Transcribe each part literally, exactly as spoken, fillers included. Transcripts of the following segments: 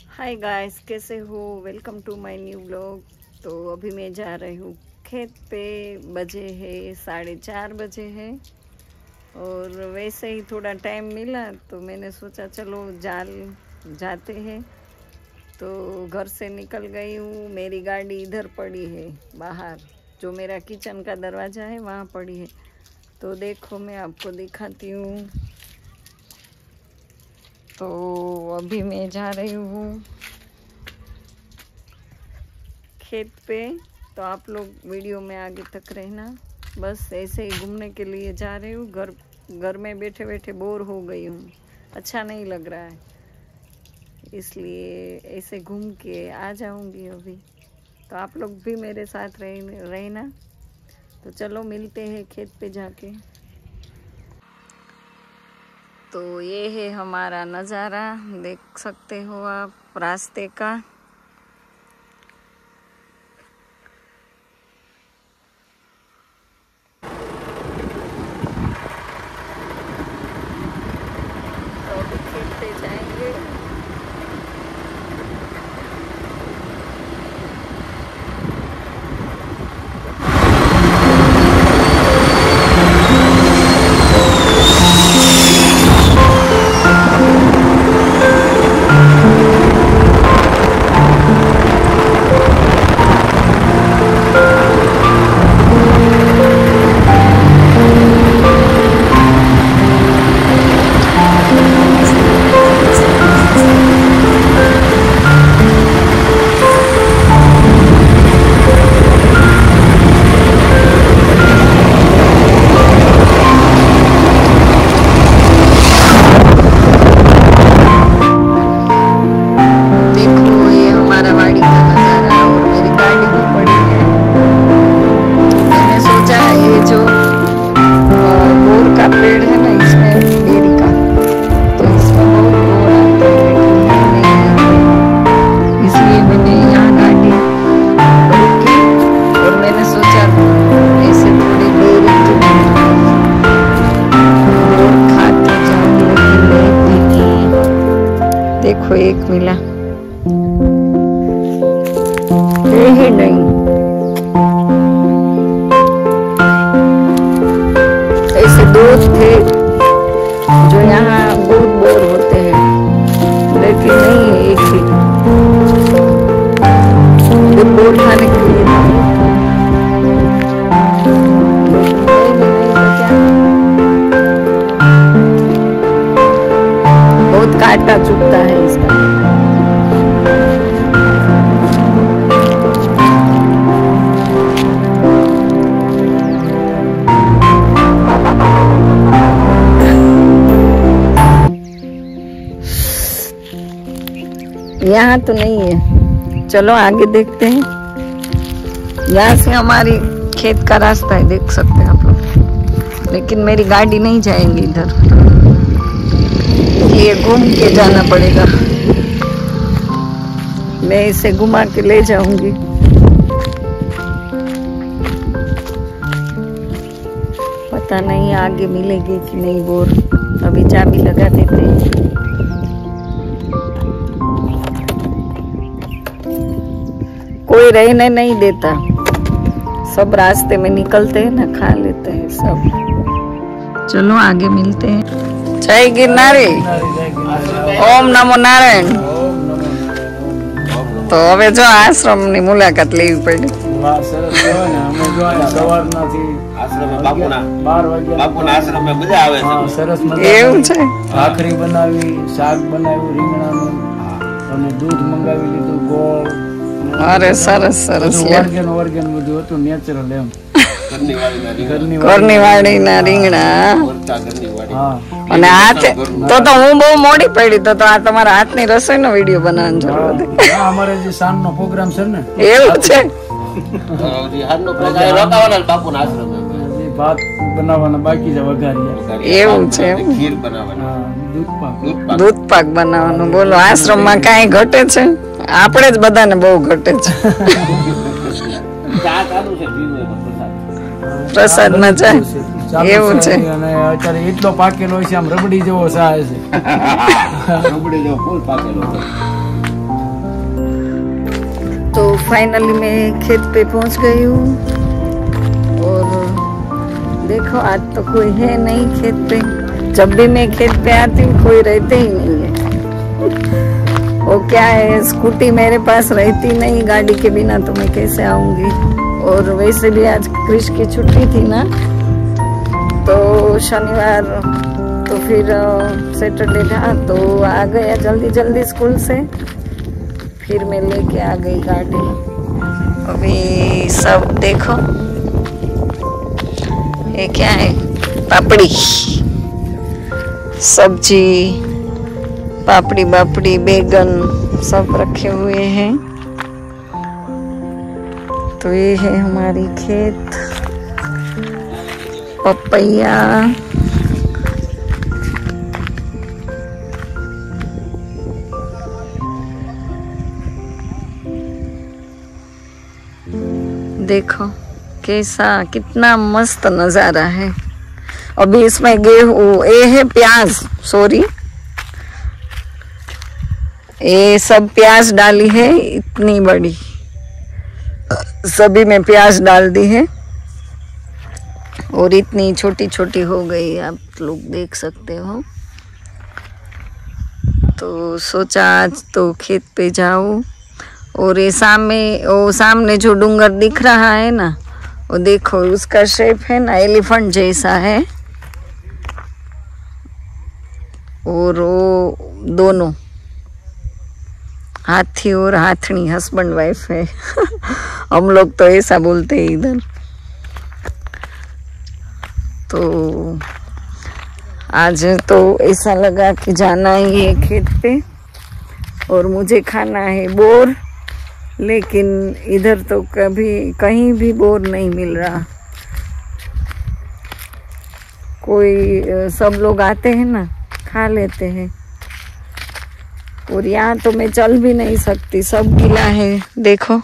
हाय guys, कैसे हो? Welcome to my new blog. तो अभी मैं जा रही हूँ खेत पे। बजे है साढ़े चार बजे है और वैसे ही थोड़ा टाइम मिला तो मैंने सोचा चलो जाल जाते हैं। तो घर से निकल गई हूँ। मेरी गाड़ी इधर पड़ी है बाहर, जो मेरा किचन का दरवाज़ा है वहाँ पड़ी है। तो देखो मैं आपको दिखाती हूँ। तो अभी मैं जा रही हूँ खेत पे। तो आप लोग वीडियो में आगे तक रहना। बस ऐसे ही घूमने के लिए जा रही हूँ। घर घर में बैठे बैठे बोर हो गई हूँ, अच्छा नहीं लग रहा है, इसलिए ऐसे घूम के आ जाऊँगी अभी। तो आप लोग भी मेरे साथ रह रहना। तो चलो मिलते हैं खेत पे जाके। तो ये है हमारा नज़ारा, देख सकते हो आप रास्ते का। तो अभी खेत पे जाएंगे। पेड़ है ना इसमें बेरी का, तो इसमें बहुत बोर आता है, लेकिन नहीं, इसलिए मैंने यहाँ गाड़ी रोकी और मैंने सोचा ऐसे थोड़ी बेरी बोर खाते जाऊँ, लेकिन देखो एक मिला ये ही नहीं। ऐसे दो थे जो यहाँ बहुत बोर होते हैं, लेकिन नहीं है एक ही जो बोर खाने के लिए था। बहुत कांटा चुभता है इसका। यहाँ तो नहीं है, चलो आगे देखते हैं। यहाँ से हमारी खेत का रास्ता है, देख सकते हैं आप लोग, लेकिन मेरी गाड़ी नहीं जाएंगी इधर, ये घूम के जाना पड़ेगा। मैं इसे घुमा के ले जाऊंगी। पता नहीं आगे मिलेगी कि नहीं बोर। अभी चाबी लगा देते हैं। कोई रहने नहीं देता, सब रास्ते में निकलते हैं ना, खा लेते हैं सब। चलो आगे मिलते हैं। जय गिरनारी, ओम नमो नारायण। तो હવે જો આશ્રમની મુલાકાત લેવી પડી। એવું છે, ભાખરી બનાવી, શાક બનાવ્યું રીંગણાનું અને દૂધ મંગાવી લીધું, ગોળ। અરે સરસ સરસ, ઓર્ગેન ઓર્ગેન બધું હતું, નેચરલ એમ। ઘરની વાડીના રીંગણા અને હાથે તો તો હું બહુ મોડી પડી, તો તો આ તમારા હાથની રસોઈનો વિડિયો બનાવવાનો જરૂર હતી। અમારે જે સાંજનો પ્રોગ્રામ છે ને, એવું છે, હાથનો પ્રોગ્રામ રોકાવાના બાપુના આશ્રમે ભાત બનાવવાના બાકી છે, વઘારિયા એવું છે, ખીર બનાવવાના, દૂધ પાક દૂધ પાક બનાવવાનું। બોલો આશ્રમમાં કાંઈ ઘટે છે? આપણે જ બધાને બહુ ઘટે છે। પ્રસાદમાં જાય એવું છે, અને અત્યારે એટલો પાકેલો છે, આમ રબડી જેવો ચા છે, રબડી જેવો ફૂલ પાકેલો છે। तो फाइनली मैं खेत पे पहुंच गई हूँ और देखो आज तो कोई है नहीं खेत पे। जब भी मैं खेत पे आती हूँ कोई रहते ही नहीं है। वो क्या है, स्कूटी मेरे पास रहती नहीं, गाड़ी के बिना तो मैं कैसे आऊंगी। और वैसे भी आज क्रिश की छुट्टी थी ना, तो शनिवार तो फिर सैटरडे था, तो आ गया जल्दी जल्दी स्कूल से। फिर मैं लेके आ गई गाड़ी। अभी सब देखो ये क्या है, पापड़ी, सब्जी, पापड़ी बापड़ी, बैगन सब रखे हुए हैं। तो ये है हमारी खेत, पपैया, देखो कैसा कितना मस्त नजारा है। अभी इसमें गेहूं, ये है प्याज, सॉरी ये सब प्याज डाली है, इतनी बड़ी सभी में प्याज डाल दी है और इतनी छोटी छोटी हो गई, आप लोग देख सकते हो। तो सोचा आज तो खेत पे जाऊं। और ये सामने, वो सामने जो डूंगर दिख रहा है ना, वो देखो उसका शेप है ना एलिफेंट जैसा है। और वो दोनों हाथी और हाथनी हस्बैंड वाइफ है। हम लोग तो ऐसा बोलते हैं इधर। तो आज तो ऐसा लगा कि जाना ही है खेत पे और मुझे खाना है बोर, लेकिन इधर तो कभी कहीं भी बोर नहीं मिल रहा। कोई सब लोग आते हैं ना, खा लेते हैं। और यहाँ तो मैं चल भी नहीं सकती, सब गीला है। देखो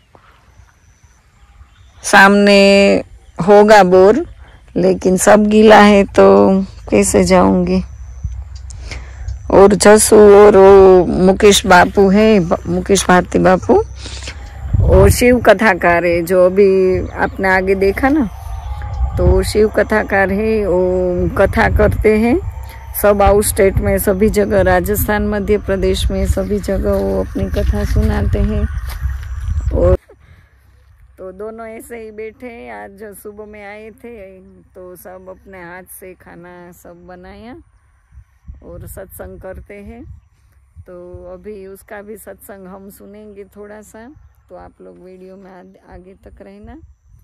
सामने होगा बोर, लेकिन सब गीला है तो कैसे जाऊंगी। और जसू और वो मुकेश बापू है, मुकेश भारती बापू, और शिव कथाकार है जो अभी आपने आगे देखा ना, तो शिव कथाकार है। वो कथा करते हैं सब आउट स्टेट में, सभी जगह, राजस्थान, मध्य प्रदेश में, सभी जगह वो अपनी कथा सुनाते हैं। और तो दोनों ऐसे ही बैठे। आज सुबह में आए थे तो सब अपने हाथ से खाना सब बनाया और सत्संग करते हैं। तो अभी उसका भी सत्संग हम सुनेंगे थोड़ा सा, तो आप लोग वीडियो में आगे तक रहना।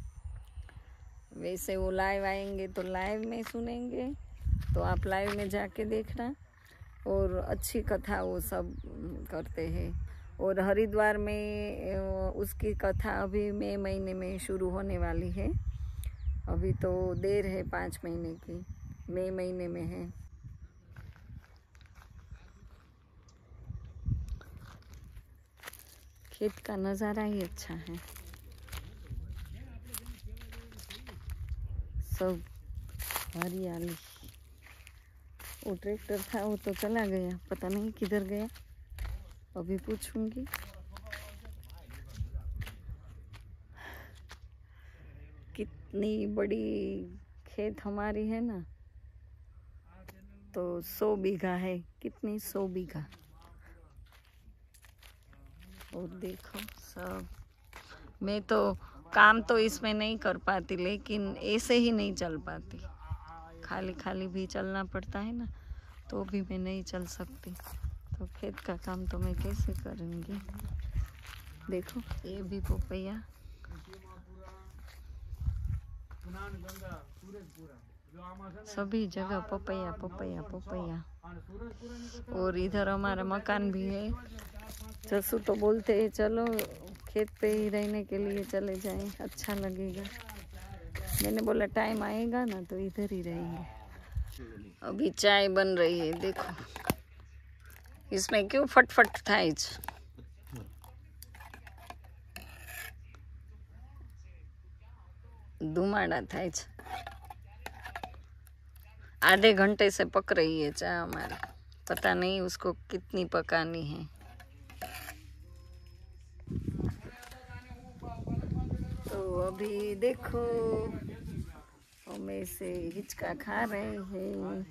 वैसे वो लाइव आएंगे तो लाइव में सुनेंगे, तो आप लाइव में जाके देखना। और अच्छी कथा वो सब करते हैं। और हरिद्वार में उसकी कथा अभी मई महीने में शुरू होने वाली है। अभी तो देर है, पाँच महीने की, मई महीने में है। खेत का नज़ारा ही अच्छा है, सब हरियाली। वो ट्रैक्टर था वो तो चला गया, पता नहीं किधर गया, अभी पूछूंगी। कितनी बड़ी खेत हमारी है ना, तो सौ बीघा है, कितनी सौ बीघा। और देखो सब, मैं तो काम तो इसमें नहीं कर पाती, लेकिन ऐसे ही नहीं चल पाती, खाली खाली भी चलना पड़ता है ना, तो भी मैं नहीं चल सकती। तो खेत का काम तो मैं कैसे करूँगी। देखो ये भी पपैया, सभी जगह पपैया पपैया पपैया। और इधर हमारा मकान भी है। जसू तो बोलते हैं चलो खेत पे ही रहने के लिए चले जाएं, अच्छा लगेगा। मैंने बोला टाइम आएगा ना तो इधर ही रहेंगे। अभी चाय बन रही है, देखो इसमें क्यों फटफट था, धुमाड़ा था। आधे घंटे से पक रही है चाय हमारी, पता नहीं उसको कितनी पकानी है। अभी देखो हम ऐसे हिचका खा रहे हैं,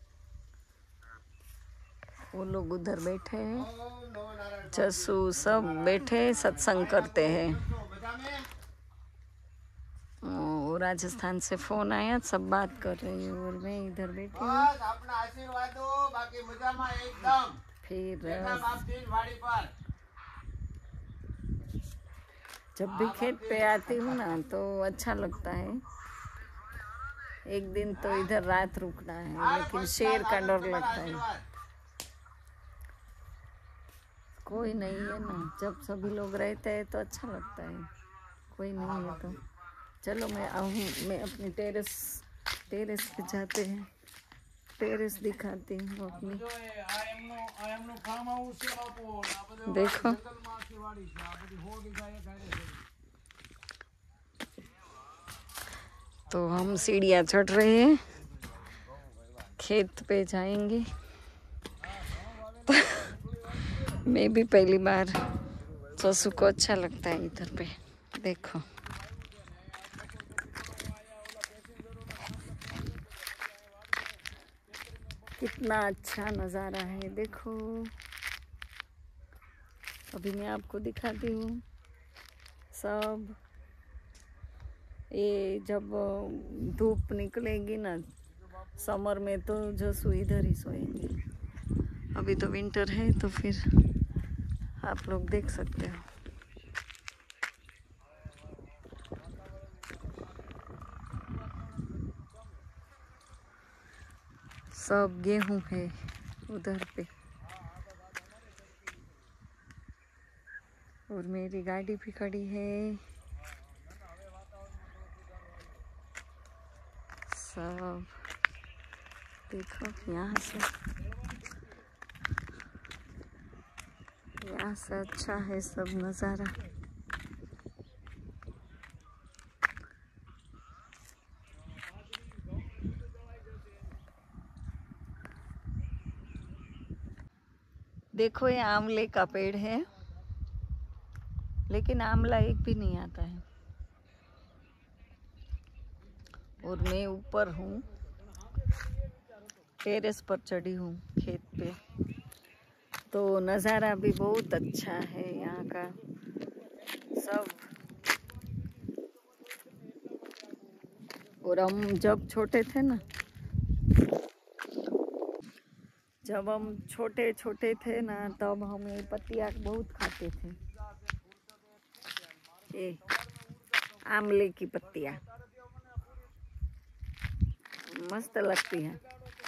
वो लोग उधर बैठे हैं, चसू सब बैठे सत्संग करते हैं। और राजस्थान से फोन आया, सब बात कर रही हूँ और मैं इधर बैठी हूँ। अपना आशीर्वाद दो, बाकी मजा में एकदम। फिर पर जब भी खेत पे आती हूँ ना तो अच्छा लगता है। एक दिन तो इधर रात रुकना है, लेकिन शेर का डर लगता है। कोई नहीं है ना, जब सभी लोग रहते हैं तो अच्छा लगता है। कोई नहीं है तो चलो मैं आऊँ, मैं अपनी टेरेस टेरेस पे जाते हैं, टेरेस दिखाती हूँ अपनी। देखो तो हम सीढ़ियाँ चढ़ रहे हैं, खेत पे जाएंगे। मैं भी पहली बार, ससु को अच्छा लगता है इधर पे। देखो कितना अच्छा नज़ारा है, देखो। अभी मैं आपको दिखाती हूँ सब। ये जब धूप निकलेगी ना समर में तो जसू इधर ही सोएंगे। अभी तो विंटर है तो फिर आप लोग देख सकते हो। सब गेहूं है उधर पे, और मेरी गाड़ी भी खड़ी है। सब देखो यहाँ से, यहाँ से अच्छा है सब नज़ारा। देखो ये आंवले का पेड़ है, लेकिन आंवला एक भी नहीं आता है। और मैं ऊपर हूँ, टेरेस पर चढ़ी हूँ खेत पे, तो नज़ारा भी बहुत अच्छा है यहाँ का सब। और हम जब छोटे थे ना, जब हम छोटे छोटे थे ना तब हम ये पत्तियाँ बहुत खाते थे, ये आंवले की पत्तियाँ मस्त लगती हैं।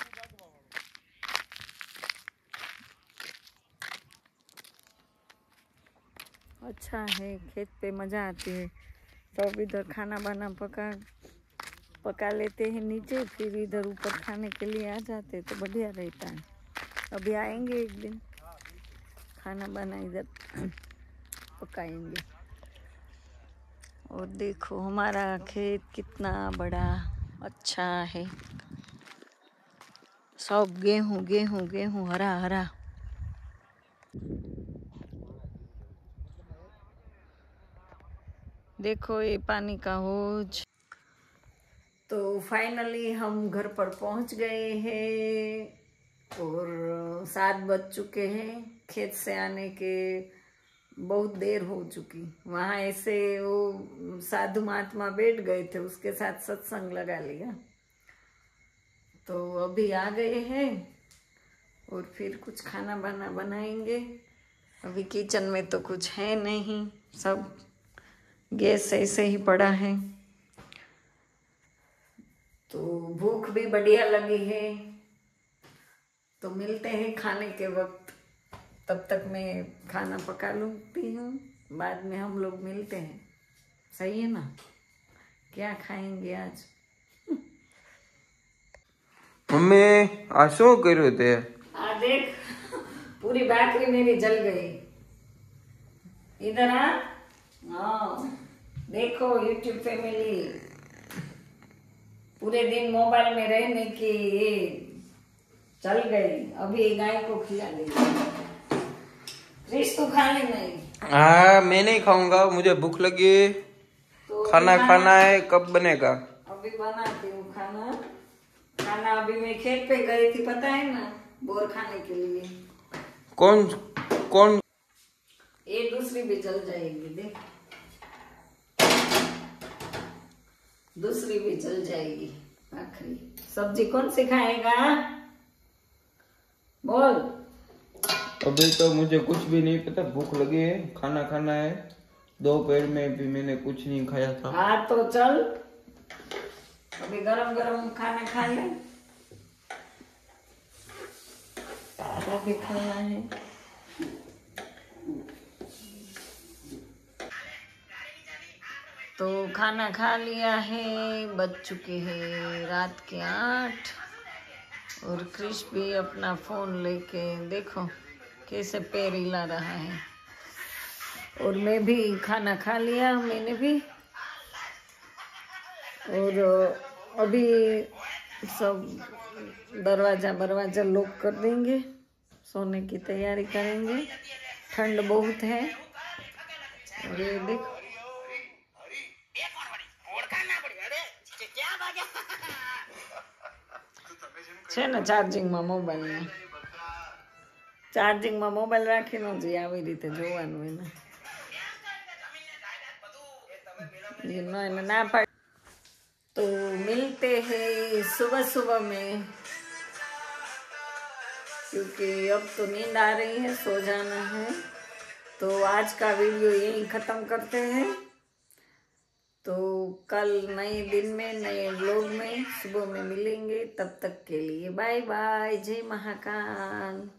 अच्छा है, खेत पे मज़ा आती है। सब इधर खाना बाना पका पका लेते हैं नीचे, फिर इधर ऊपर खाने के लिए आ जाते, तो बढ़िया रहता है। अभी आएंगे एक दिन, खाना बना इधर पकाएंगे। और देखो हमारा खेत कितना बड़ा अच्छा है, सब गेहूं गेहूं गेहूं हरा हरा। देखो ये पानी का हौज। तो फाइनली हम घर पर पहुंच गए हैं और सात बज चुके हैं। खेत से आने के बहुत देर हो चुकी। वहाँ ऐसे वो साधु महात्मा बैठ गए थे, उसके साथ सत्संग लगा लिया। तो अभी आ गए हैं और फिर कुछ खाना बना बनाएंगे। अभी किचन में तो कुछ है नहीं, सब गैस ऐसे ही पड़ा है। तो भूख भी बढ़िया लगी है, तो मिलते हैं खाने के वक्त। तब तक मैं खाना पका लूँगी हूँ, बाद में हम लोग मिलते हैं। सही है ना? क्या खाएंगे आज? मम्मी आज शो करो थे। आ देख, पूरी बाकरी मेरी जल गई। इधर आ। हाँ देखो यूट्यूब फैमिली, पूरे दिन मोबाइल में रहने की ये चल गई। अभी गाय को खिला दी। क्रिश तू खा ले नहीं? हाँ मैं नहीं खाऊंगा, मुझे भूख लगी। तो खाना खाना है, कब बनेगा? अभी बनाती हूँ खाना। खाना अभी मैं खेत पे गई थी, पता है ना, बोर खाने के लिए। कौन कौन? ये दूसरी भी जल जाएगी, देख, दूसरी भी जल जाएगी। आखिरी सब्जी कौन सी खाएगा, बोल। अभी तो मुझे कुछ भी नहीं पता, भूख लगी है, खाना खाना है। दोपहर में भी मैंने कुछ नहीं खाया था। हाँ तो चल, अभी गरम गरम खाना खा ले। वो भी खाना है। तो खाना खा लिया है, बज चुके हैं रात के आठ। और क्रिश भी अपना फोन लेके देखो कैसे पैर हिला रहा है। और मैं भी खाना खा लिया, मैंने भी। और अभी सब दरवाजा दरवाजा लॉक कर देंगे, सोने की तैयारी करेंगे। ठंड बहुत है। और ये देखो, છે ને ચાર્જિંગમાં મોબાઈલમાં ચાર્જિંગમાં મોબાઈલ રાખીને જ આવી રીતે જોવાનું એને ना ना पड़। तो मिलते हैं सुबह सुबह में, क्योंकि अब तो नींद आ रही है, सो जाना है। तो आज का वीडियो यहीं ख़त्म करते हैं। तो कल नए दिन में नए व्लॉग में सुबह में मिलेंगे। तब तक के लिए बाय बाय, जय महाकाल।